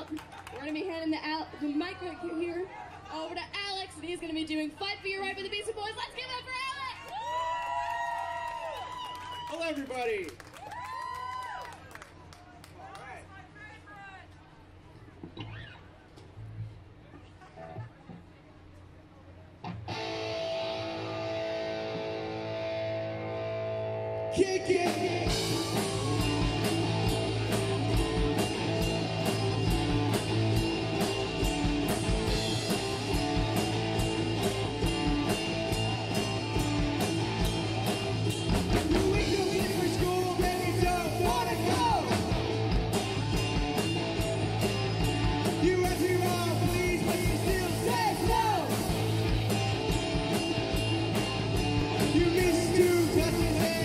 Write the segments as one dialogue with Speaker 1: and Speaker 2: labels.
Speaker 1: we're going to be handing the mic here over to Alex, and he's going to be doing Fight for Your Right with the Beastie Boys. Let's give it up for Alex!
Speaker 2: Hello, everybody. Kick it!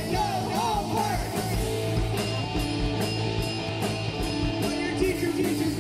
Speaker 2: Teacher